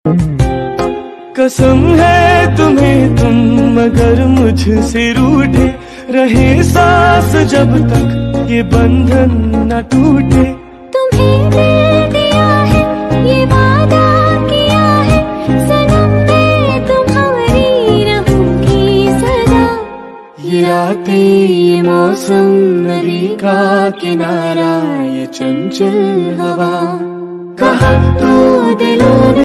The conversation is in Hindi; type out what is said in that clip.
कसम है तुम्हें तुम मगर मुझसे रूठे रहे सांस जब तक ये बंधन न टूटे। तुम्हें दिल दिया है ये वादा किया है सनम मैं तुम्हारी रहूंगी सदा। ये रातें ये मौसम नदी का किनारा ये चंचल हवा कहा तो दिलों